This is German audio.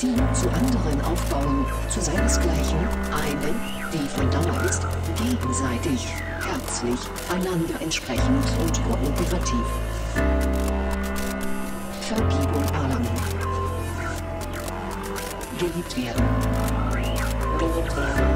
Beziehung zu anderen aufbauen, zu seinesgleichen, eine, die von Dauer ist, gegenseitig, herzlich, einander entsprechend und kooperativ. Vergebung erlangen. Geliebt werden. Geliebt werden.